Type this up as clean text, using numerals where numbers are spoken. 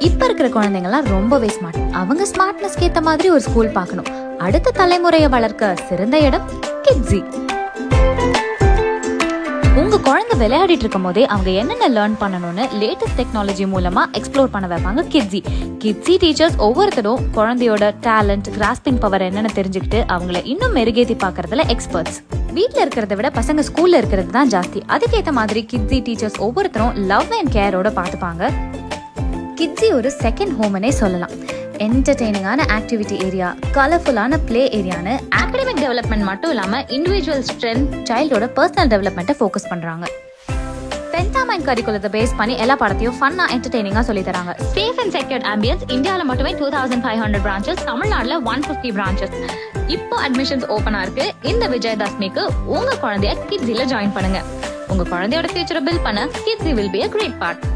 இப்ப இருக்கிற குழந்தைங்கலாம் ரொம்பவே ஸ்மார்ட். அவங்க ஸ்மார்ட்னஸ்க்கு ஏத்த மாதிரி ஒரு ஸ்கூல் பார்க்கணும். அடுத்த தலைமுறையை வளர்க்க சிறந்த இடம் கிட்ஸி. உங்க குழந்தை விளையாடிட்டு இருக்கும் போதே அவங்க என்னென்ன லேர்ன் பண்ணணும்னு லேட்டஸ்ட் டெக்னாலஜி மூலமா எக்ஸ்ப்ளோர் பண்ண வைப்பாங்க கிட்ஸி. கிட்ஸி டீச்சர்ஸ் ஒவ்வொருத்தரும் குழந்தையோட டேலண்ட், கிராஸ்பிங் பவர் என்னன்னு தெரிஞ்சுக்கிட்டு அவங்கள இன்னும் மெருகேத்தி பாக்குறதுல எக்ஸ்பர்ட்ஸ். வீட்ல இருக்கிறத விட பசங்க ஸ்கூல்ல இருக்கிறது தான் ஜாஸ்தி. அதுக்கேற்ற மாதிரி கிட்ஸி டீச்சர்ஸ் ஒவ்வொருத்தரும் லவ் அண்ட் கேரோட பார்த்துப்பாங்க. கிட்ஸி ஒரு செகண்ட் ஹோம்னே சொல்லலாம். என்டர்டெய்னிங்கான ஆக்டிவிட்டி ஏரியா, கலர்ஃபுல்லான பிளே ஏரியான்னு அகாடமிக் டெவலப்மெண்ட் மட்டும் இல்லாம இண்டிவிஜுவல் ஸ்ட்ரென்த், சைல்டோட பர்சனல் டெவலப்மெண்ட்டை ஃபோக்கஸ் பண்றாங்க. பென்டாமைன் கரிக்குலத்தை பேஸ் பண்ணி எல்லா படத்தையும் ஃபன்னா என்டர்டெய்னிங்கா சொல்லி தராங்க. Safe and secured ambience. இந்தியாவில் மட்டுமே 2500 பிரான்ச்சஸ், தமிழ்நாடுல 150 பிரான்ச்சஸ். இப்போ அட்மிஷன்ஸ் ஓபனா இருக்கு. இந்த விஜயதசமிக்கு உங்க குழந்தைய கிட்ஸில ஜாயின் பண்ணுங்க. உங்க குழந்தையோட ஃபியூச்சரை பில்ட் பண்ண கிட்ஸி will be a great part.